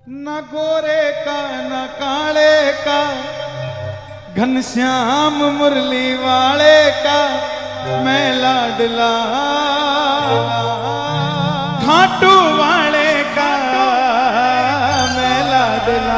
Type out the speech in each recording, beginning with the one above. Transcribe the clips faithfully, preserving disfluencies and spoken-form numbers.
न गोरे का न काले का, घनश्याम मुरली वाले का मैं लाडला, खाटू वाले का मैं लाडला।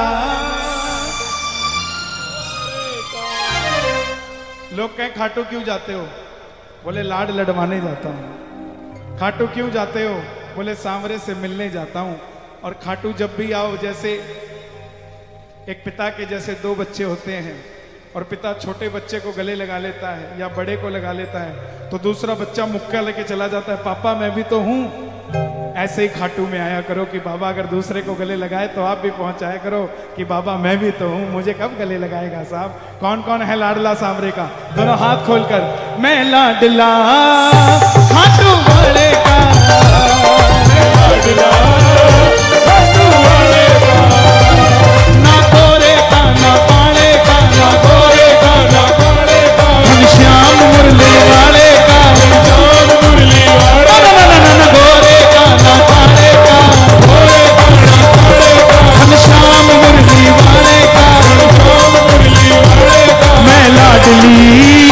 लोग कहें खाटू क्यों जाते हो? बोले लाड लड़वाने जाता हूं। खाटू क्यों जाते हो? बोले सांवरे से मिलने जाता हूं। और खाटू जब भी आओ, जैसे एक पिता के जैसे दो बच्चे होते हैं और पिता छोटे बच्चे को गले लगा लेता है या बड़े को लगा लेता है, तो दूसरा बच्चा मुक्का लेके चला जाता है, पापा मैं भी तो हूं। ऐसे ही खाटू में आया करो कि बाबा अगर दूसरे को गले लगाए तो आप भी पहुंचाया करो कि बाबा मैं भी तो हूं, मुझे कब गले लगाएगा साहब। कौन कौन है लाडला सांवरे का? दोनों हाथ खोलकर, मैं लाडला खाटू वाले का, मैं लाडला खाटू वाले का, ना गोरे का ना काले का, ना गोरे का ना काले का, घनश्याम मुरली वाले का, घनश्याम मुरली वाले का, ना ना ना गोरे का ना काले का, गोरे का ना काले का, घनश्याम मुरली वाले का, घनश्याम मुरली वाले का, मैं लाडली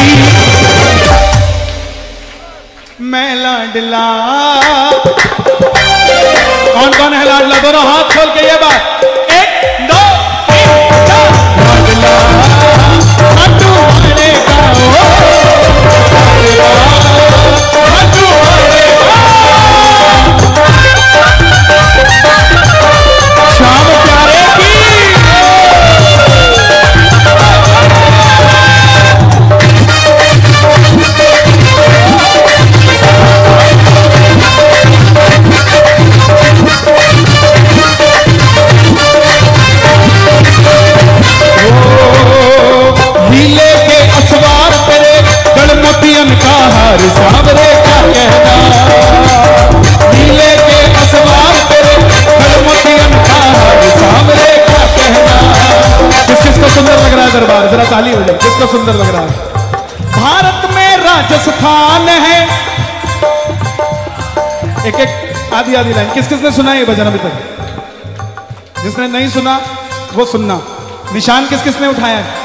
मैं लाडला। कौन कौन है लाडला? दोनों हाथ खोल के ये बात, एक दो तीन चार, लाडला खाटू वाले का, लाडला खाटू वाले का, श्याम प्यारे की। हीले के असवार तेरे गलमोतियन का हार सांवरे का कहना, हीले के असवार तेरे गलमोतियन का हार सांवरे का कहना। किस किस को सुंदर लग रहा है दरबार? जरा ताली हो जाए। किसको सुंदर लग रहा है? भारत में राजस्थान है। एक एक आधी आधी लाइन किस किसने सुना ये भजन अभी तक? जिसने नहीं सुना वो सुनना। निशान किस किसने उठाया है?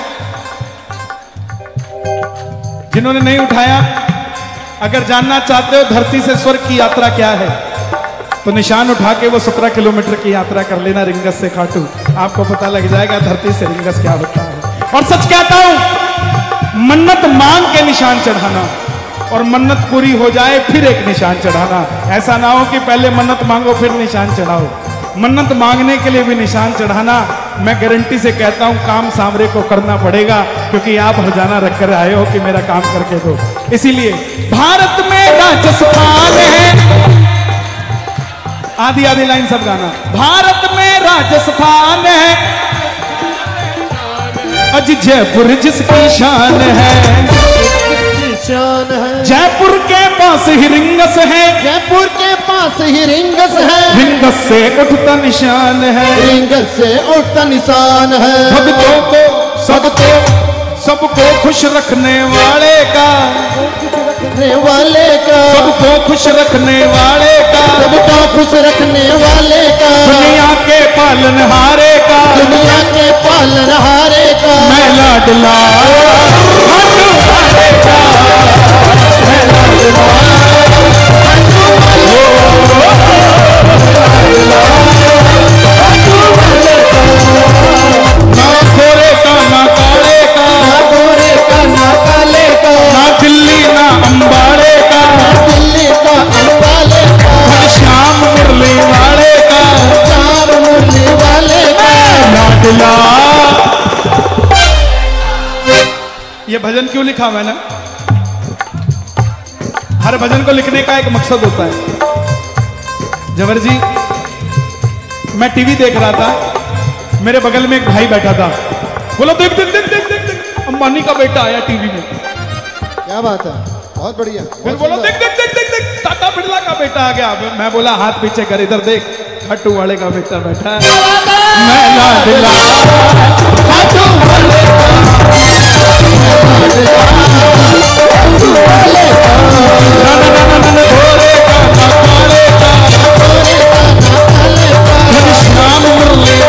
जिन्होंने नहीं उठाया, अगर जानना चाहते हो धरती से स्वर्ग की यात्रा क्या है, तो निशान उठा के वो सत्रह किलोमीटर की यात्रा कर लेना रिंगस से खाटू। आपको पता लग जाएगा धरती से रिंगस क्या होता है। और सच कहता हूं, मन्नत मांग के निशान चढ़ाना और मन्नत पूरी हो जाए फिर एक निशान चढ़ाना। ऐसा ना हो कि पहले मन्नत मांगो फिर निशान चढ़ाओ। मन्नत मांगने के लिए भी निशान चढ़ाना, मैं गारंटी से कहता हूं काम सांवरे को करना पड़ेगा, क्योंकि आप हरजाना रखकर आए हो कि मेरा काम करके दो। इसीलिए भारत में राजस्थान है। आधी आधी लाइन सब गाना। भारत में राजस्थान है, अज जयपुर जिसकी शान है, शान है। जयपुर के पास ही रिंगस है, जयपुर के पास ही रिंगस है, रिंगस से उठता निशान है, रिंगस से उठता निशान है। भक्तों को सबको सबको खुश रखने वाले का, रखने वाले का, सबको खुश रखने वाले का, सबको खुश रखने वाले का, दुनिया के पालनहारे का, दुनिया के पालनहारे का, मैं लाडला खाटू वाले का, मैं लाडला खाटू वाले का, ना गोरे का ना काले का, ना गोरे का ना काले का, ना दिल्ली ना अंबाड़े का, ना दिल्ली का अंबाले का, श्याम मुरली वाले का, श्याम मुरली वाले का, लाडला। ये भजन क्यों लिखा मैंने? हर भजन को लिखने का एक मकसद होता है। जवर जी, मैं टीवी देख रहा था, मेरे बगल में एक भाई बैठा था, बोलो देख देख देख देख देख देख अंबानी का बेटा आया टीवी में। क्या बात है, बहुत बढ़िया। फिर बोलो देख देख देख देख देख टाटा बिरला का बेटा आ गया। मैं बोला हाथ पीछे कर, इधर देख खाटू वाले का बेटा बैठा है, मैं लाडला खाटू वाले का, घनश्याम मुरली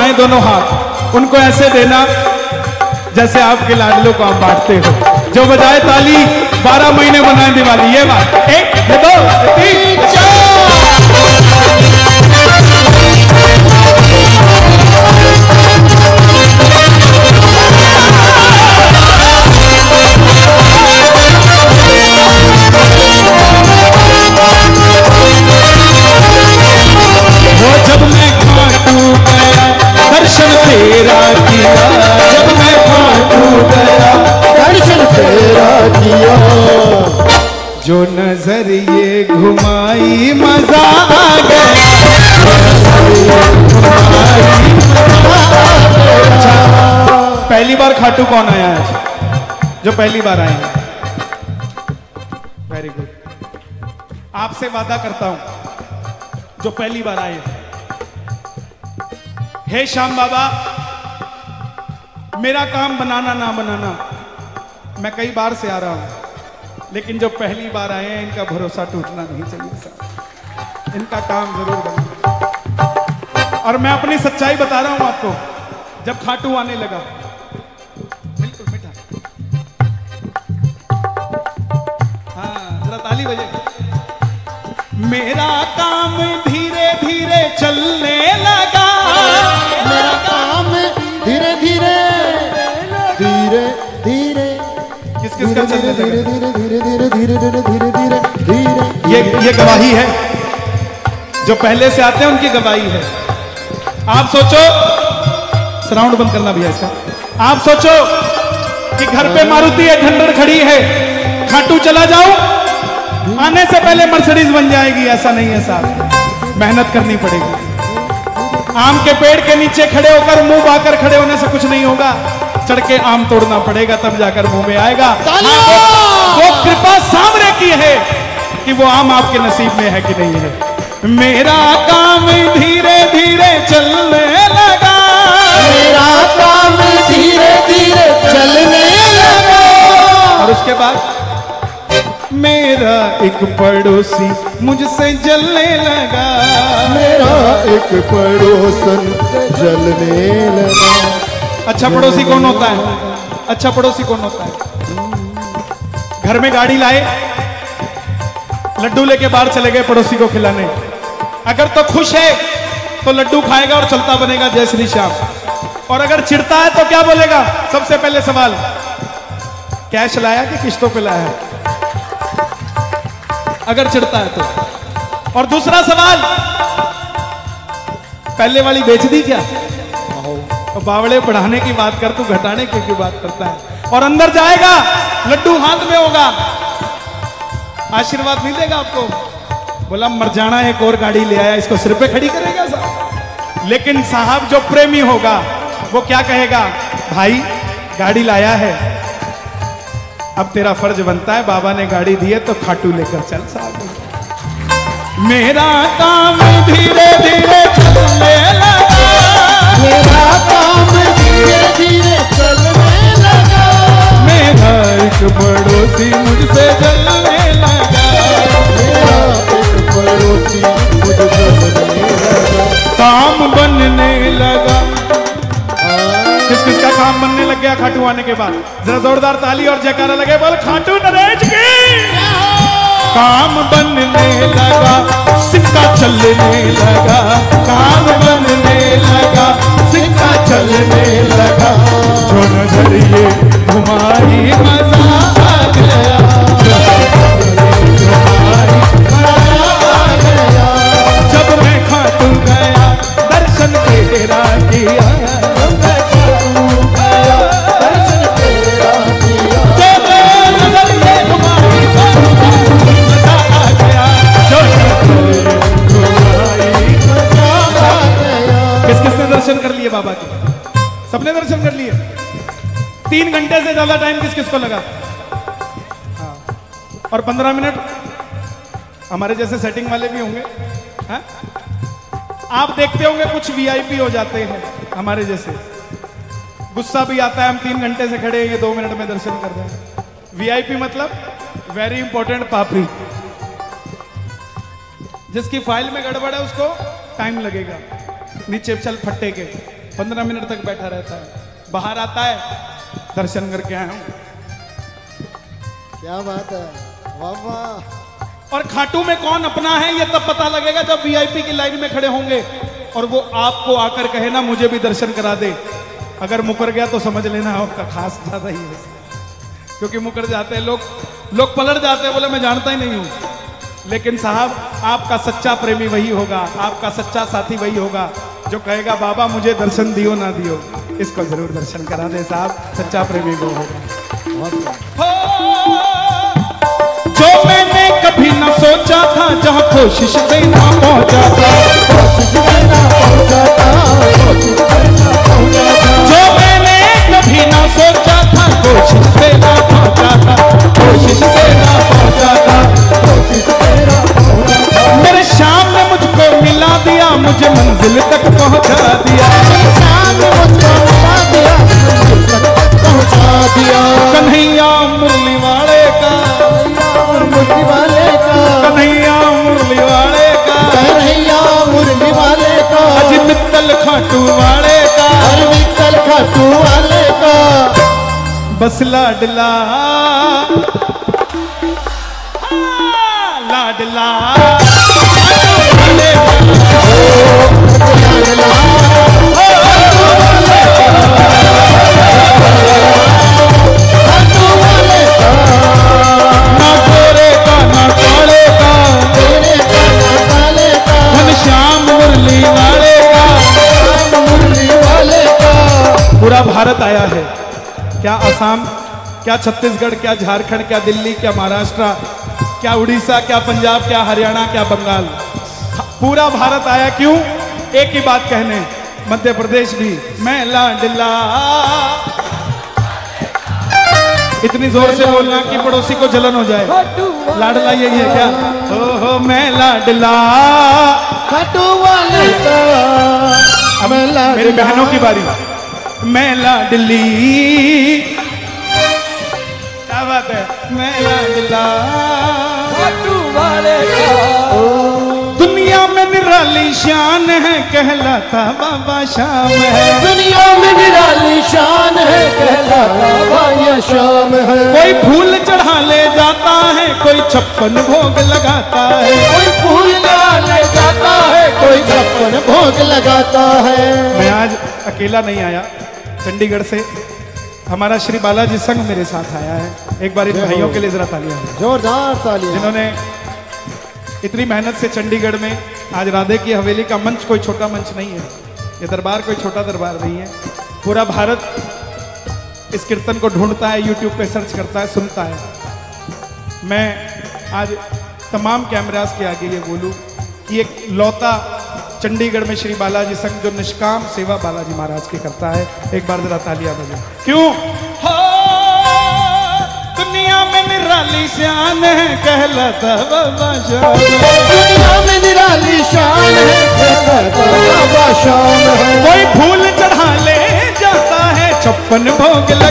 उठाएं दोनों हाथ, उनको ऐसे देना जैसे आपके लाडलों को आप बांटते हो। जो बजाए ताली बारह महीने बनाए दिवाली। ये बात, एक दो तीन चार। वो जब मैं खाटू गया दर्शन तेरा किया, जब मैं खाटू गया दर्शन तेरा किया, जो नजर ये घुमाई मजा आ गया। अच्छा, पहली बार खाटू कौन आया है? जो पहली बार आए हैं। Very good. आपसे वादा करता हूं जो पहली बार आए हैं, हे श्याम बाबा, मेरा काम बनाना ना बनाना, मैं कई बार से आ रहा हूं, लेकिन जो पहली बार आए हैं इनका भरोसा टूटना नहीं चाहिए साहब। इनका काम जरूर बने। और मैं अपनी सच्चाई बता रहा हूं आपको। जब खाटू आने लगा, बिल्कुल मीठा, हाँ जरा ताली बजे। मेरा काम धीरे धीरे चलने लगा, मेरा काम धीरे धीरे धीरे धीरे किस किस का चलने लगा? धीरे धीरे धीरे धीरे धीरे धीरे धीरे धीरे धीरे। ये ये गवाही है, जो पहले से आते हैं उनकी गवाही है। आप सोचो, साउंड बंद करना भैया इसका। आप सोचो कि घर पे मारुति एट हंड्रेड खड़ी है, खाटू चला जाओ, आने से पहले मर्सिडीज बन जाएगी। ऐसा नहीं है साहब, मेहनत करनी पड़ेगी। आम के पेड़ के नीचे खड़े होकर मुंह बाकर खड़े होने से कुछ नहीं होगा, चढ़ के आम तोड़ना पड़ेगा, तब जाकर मुंह में आएगा। हाँ, वो, वो कृपा सामने की है कि वो आम आपके नसीब में है कि नहीं है। मेरा काम धीरे धीरे चलने लगा, मेरा काम धीरे धीरे चलने लगा। और उसके बाद मेरा एक पड़ोसी मुझसे जलने लगा, मेरा एक पड़ोसन जलने लगा। अच्छा पड़ोसी कौन होता है? अच्छा पड़ोसी कौन होता है? घर में गाड़ी लाए, लड्डू लेके बाहर चले गए पड़ोसी को खिलाने। अगर तो खुश है तो लड्डू खाएगा और चलता बनेगा जय श्री श्याम। और अगर चिढ़ता है तो क्या बोलेगा? सबसे पहले सवाल, कैश लाया कि किश्तों पे लाया है? अगर चिढ़ता है तो। और दूसरा सवाल, पहले वाली बेच दी क्या? तो बावड़े बढ़ाने की बात कर, तू घटाने की क्यों बात करता है? और अंदर जाएगा, लड्डू हाथ में होगा, आशीर्वाद नहीं देगा आपको, बोला मर जाना, एक और गाड़ी ले आया, इसको सिर पे खड़ी करेगा साहब। लेकिन साहब जो प्रेमी होगा वो क्या कहेगा? भाई गाड़ी लाया है, अब तेरा फर्ज बनता है, बाबा ने गाड़ी दी है तो खाटू लेकर चल साहब। मेरा काम धीरे धीरे चलने लगा, मेरा काम धीरे धीरे चलने लगा। मेरा एक पड़ोसी मुझसे जलने लगा, मेरा एक पड़ोसी मुझसे जलने लगा। काम बनने लगा। किस किस का काम बनने लग गया खाटू आने के बाद? जरा जोरदार ताली और जयकारा लगे, बोल खाटू नरेश की। काम बनने लगा, सिक्का चलने लगा, काम बनने लगा, सिक्का चलने लगा। जो नजर ये घुमाई मजा आ गया, जब मैं खाटू गया दर्शन तेरा किया, दर्शन कर लिए बाबा के, सबने दर्शन कर लिए। तीन घंटे से ज्यादा टाइम किस किस को लगा? हाँ। और पंद्रह मिनट हमारे जैसे सेटिंग वाले भी होंगे। हाँ? आप देखते होंगे कुछ वीआईपी हो जाते हैं हमारे जैसे, गुस्सा भी आता है, हम तीन घंटे से खड़े हैं, दो मिनट में दर्शन कर रहे हैं। वीआईपी मतलब वेरी इंपॉर्टेंट पापी, जिसकी फाइल में गड़बड़ है उसको टाइम लगेगा, नीचे चल फट्टे के। पंद्रह मिनट तक बैठा रहता है, बाहर आता है, दर्शन करके आया हूं। क्या बात है, वाह वाह। और खाटू में कौन अपना है ये तब पता लगेगा जब वीआईपी की लाइन में खड़े होंगे और वो आपको आकर कहे ना मुझे भी दर्शन करा दे। अगर मुकर गया तो समझ लेना आपका खास ज्यादा ही है, क्योंकि मुकर जाते हैं लोग, लोग पलट जाते हैं, बोले मैं जानता ही नहीं हूं। लेकिन साहब आपका सच्चा प्रेमी वही होगा, आपका सच्चा साथी वही होगा जो कहेगा बाबा मुझे दर्शन दियो ना दियो, इसको जरूर दर्शन करा दे साहब, सच्चा प्रेमी वो होगा। जो मैंने कभी न सोचा था, जहां कोशिश से ना पहुंचा था, जो मैंने कभी न सोचा था, कोशिश से ना पहुंचा था, कोशिश से ना पहुंचा था, मेरे शाम ने मुझको मिला दिया, मुझे मंजिल तक पहुंचा दिया, शाम ने मुझको मिला दिया, मंजिल तक पहुंचा दिया। कन्हैया मुरली वाले का, मुरली वाले का, कन्हैया मुरली वाले का, कन्हैया मुरली वाले का, अजी मित्तल खाटू वाले का, अरे मित्तल खाटू वाले का, बस लाडला लाडला पूरा भारत आया है, क्या असम, क्या छत्तीसगढ़, क्या झारखंड, क्या दिल्ली, क्या महाराष्ट्र, क्या उड़ीसा, क्या पंजाब, क्या हरियाणा, क्या बंगाल, पूरा भारत आया। क्यों? एक ही बात कहने, मध्य प्रदेश भी मैं लाडला। इतनी जोर से बोलना कि पड़ोसी को जलन हो जाए। लाडला यही है क्या? हो हो मैं लाडला खाटू वाले का। अब मेरी बहनों की बारी, मैं लाडली, क्या बात है, मैं लाडला खाटू वाले का। दुनिया में निराली शान है, कहलाता बाबा शाम है, दुनिया में निराली शान है, कहलाता बाबा शाम है। कोई फूल चढ़ा ले जाता है, कोई छप्पन भोग लगाता है, कोई फूल ले जाता है, कोई छप्पन भोग लगाता है। मैं आज अकेला नहीं आया, चंडीगढ़ से हमारा श्री बालाजी संघ मेरे साथ आया है। एक बार इन भाइयों के लिए जरा तालियां, जोरदार तालियां, जिन्होंने इतनी मेहनत से चंडीगढ़ में आज राधे की हवेली का मंच कोई छोटा मंच नहीं है, ये दरबार कोई छोटा दरबार नहीं है। पूरा भारत इस कीर्तन को ढूंढता है, यूट्यूब पे सर्च करता है, सुनता है। मैं आज तमाम कैमरास के आगे ये बोलूं कि एक लौता चंडीगढ़ में श्री बालाजी संघ जो निष्काम सेवा बालाजी महाराज की करता है। एक बार जरा तालियां बजाओ। क्यों? हो दुनिया में निराली शान है, कहलाता बाबा शाम है, दुनिया में निराली शान है, कहलाता बाबा शाम है। कोई फूल चढ़ा ले जाता है, छप्पन भोग